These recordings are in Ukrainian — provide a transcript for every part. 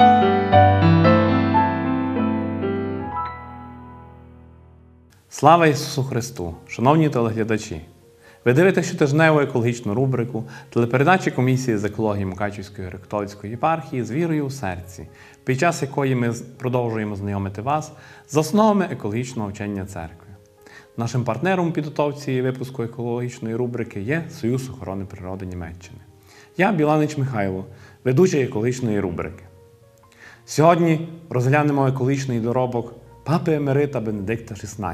Слава Ісусу Христу! Шановні телеглядачі! Ви дивитесь щотижневу екологічну рубрику телепередачі Комісії з екології Мукачівської греко-католицької єпархії «З вірою у серці», під час якої ми продовжуємо знайомити вас з основами екологічного вчення церкви. Нашим партнером у підготовці випуску екологічної рубрики є Союз охорони природи Німеччини. Я Біланич Михайло, ведучий екологічної рубрики. Сьогодні розглянемо екологічний доробок папи Емерита Бенедикта XVI.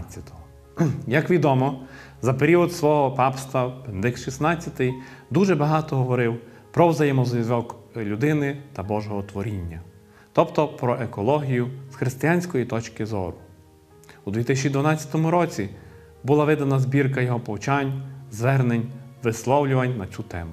Як відомо, за період свого папства Бенедикт XVI дуже багато говорив про взаємозв'язок людини та Божого творіння, тобто про екологію з християнської точки зору. У 2012 році була видана збірка його повчань, звернень, висловлювань на цю тему.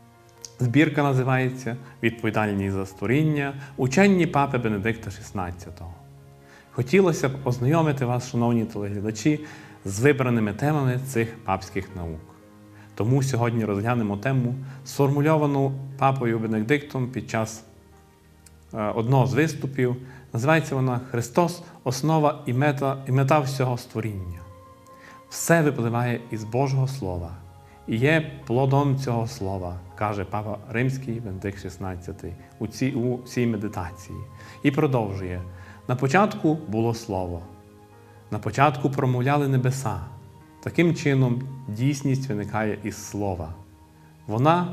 Збірка називається «Відповідальність за створіння. Учені папи Бенедикта XVI». Хотілося б ознайомити вас, шановні телеглядачі, з вибраними темами цих папських наук. Тому сьогодні розглянемо тему, сформульовану папою Бенедиктом під час одного з виступів. Називається вона «Христос – основа і мета всього створіння». Все випливає із Божого Слова і є плодом цього Слова, каже папа Римський Бенедикт XVI у цій медитації. І продовжує. На початку було Слово. На початку промовляли небеса. Таким чином, дійсність виникає із Слова. Вона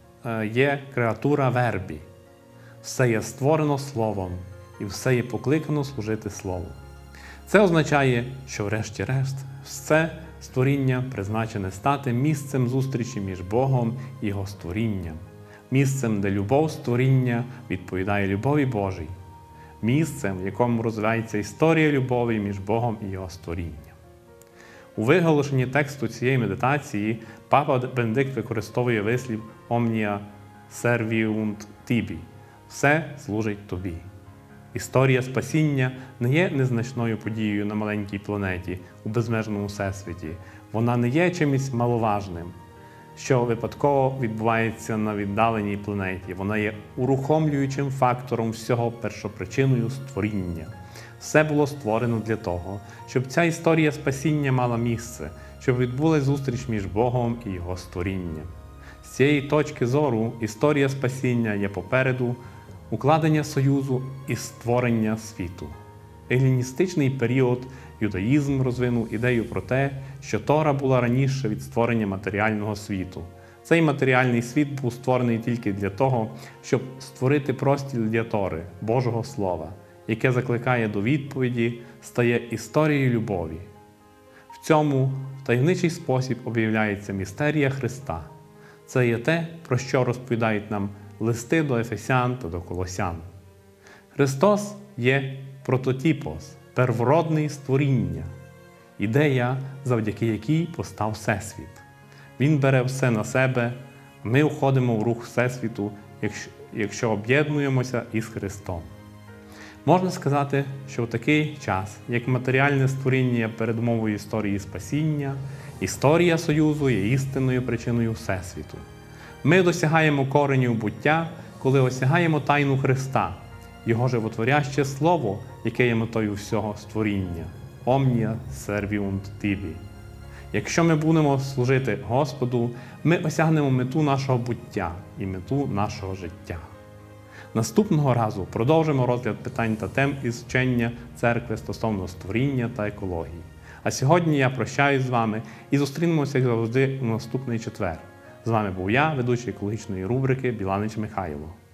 є креатура вербі. Все є створено Словом, і все є покликано служити Слову. Це означає, що врешті-решт все створіння призначене стати місцем зустрічі між Богом і Його створінням. Місцем, де любов створіння відповідає любові Божій. Місцем, в якому розвивається історія любові між Богом і Його створінням. У виголошенні тексту цієї медитації папа Бенедикт використовує вислів «Omnia serviunt tibi» – «Все служить тобі». Історія спасіння не є незначною подією на маленькій планеті у безмежному всесвіті. Вона не є чимось маловажним, що випадково відбувається на віддаленій планеті. Вона є урухомлюючим фактором всього, першопричиною створіння. Все було створено для того, щоб ця історія спасіння мала місце, щоб відбулася зустріч між Богом і Його створінням. З цієї точки зору історія спасіння є попереду укладення союзу і створення світу. Еліністичний період юдаїзм розвинув ідею про те, що Тора була раніше від створення матеріального світу. Цей матеріальний світ був створений тільки для того, щоб створити простір для Тори, Божого Слова, яке закликає до відповіді, стає історією любові. В цьому в таємничий спосіб об'являється містерія Христа. Це є те, про що розповідають нам листи до Ефесян та до Колосян. Христос є прототипос, первородний створіння, ідея, завдяки якій постав Всесвіт. Він бере все на себе, ми входимо в рух Всесвіту, якщо об'єднуємося із Христом. Можна сказати, що в такий час, як матеріальне створіння є передумовою історії спасіння, історія союзу є істинною причиною Всесвіту. Ми досягаємо коренів буття, коли осягаємо тайну Христа, Його животворяще Слово, яке є метою всього створіння. Omnia serviunt tibi. Якщо ми будемо служити Господу, ми осягнемо мету нашого буття і мету нашого життя. Наступного разу продовжимо розгляд питань та тем із вчення церкви стосовно створіння та екології. А сьогодні я прощаюсь з вами і зустрінемося, як завжди, у наступний четвер. З вами був я, ведучий екологічної рубрики Біланич Михайло.